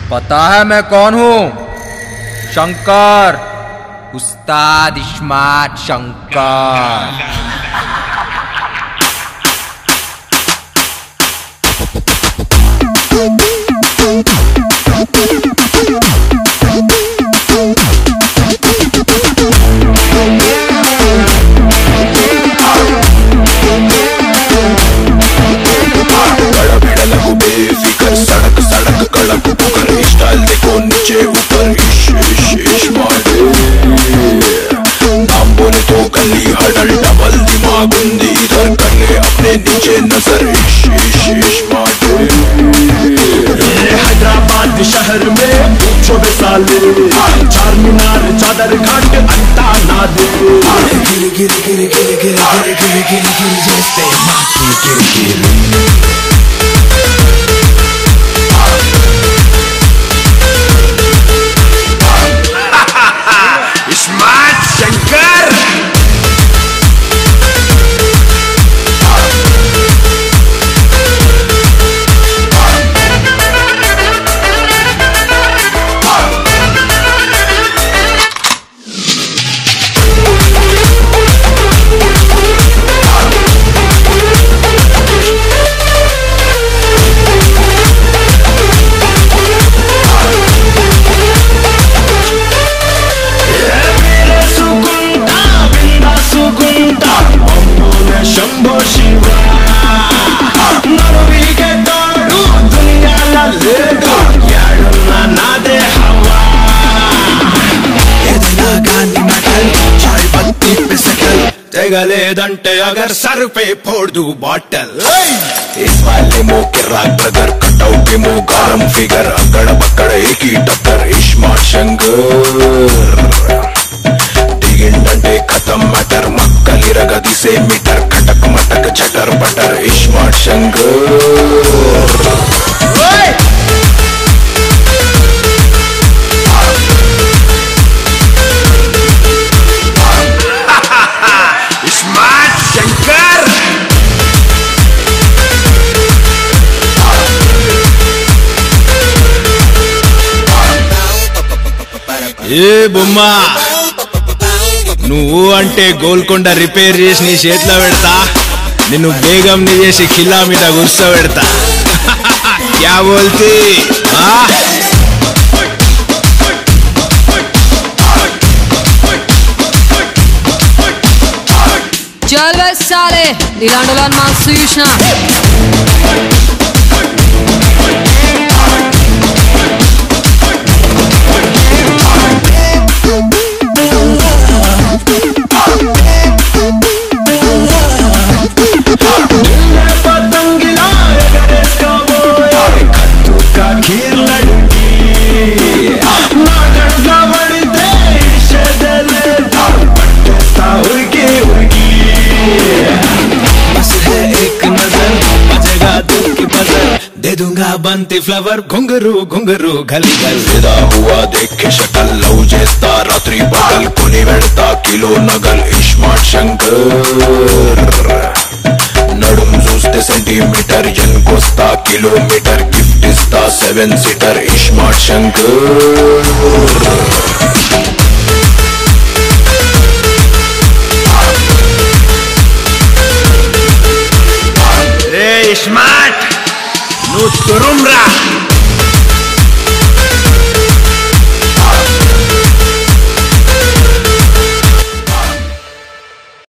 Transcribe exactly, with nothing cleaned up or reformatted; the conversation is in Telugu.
पता है मैं कौन हूं? शंकर, उस्ताद इस्मार्ट शंकर। सड़क सड़क कड़क पुकर स्टाइल देखो नीचे ऊपर इश इश इश मारे नाम बोले तो गली हडल डबल दिमाग उंदी इधर कर ले अपने नीचे नजर इश इश इश मारे हैदराबाद शहर में छोटे साले चार मीनार चादर घाट अंता ना दे गिर गिर गिर गिर गिर गिर गिर गिर गिर जैसे माटी गिर गिर स्मार्ट शंकर। शंभो शिवा नरवीगे तोड़ू दुनियाला लेडू याडुना नादे हवा एदना गांधी मेटल चाय पत्ती पे सकल तेगलेदंटे अगर सर पे फोड़ दूं बॉटल इस वाले मो के राग ब्रदर कटआउट के मो गरम फिगर अकड़ बकड़ एक ही टक्कर इस्मार्ट शंकर దిగిండంటే खत्म मैटर మక్కలిరగదిసే మీటర్ కటక్ మటక్ chatter butter iSmart Shankar iSmart Shankar ఏ బొమ్మా నువ్వు అంటే గోల్కొండ రిపేర్ చేసి నీ చేతిలో పెడతా నిన్ను బేగం ని చేసి ఖిల్లా మీద గుర్స పెడతా క్యా బోల్తీ चल बे साले इलांडोलान मांसू युष्णा दे दूंगा बनती फ्लावर घुंगरू घुंगरू गली गल फिदा हुआ देख के शक्ल लव చేస్తా రాత్రి పగల్ కొని వెడతా కిలో నగల్ ఇస్మార్ట్ శంకర్ నడుం చూస్తే సెంటీమీటర్ ఎన్కొస్తా కిలోమీటర్ గిఫ్ట్ ఇస్తా సెవెన్ సీటర్ ఇస్మార్ట్ శంకర్ రే ఇస్మార్ట్ నువ్వు తురుం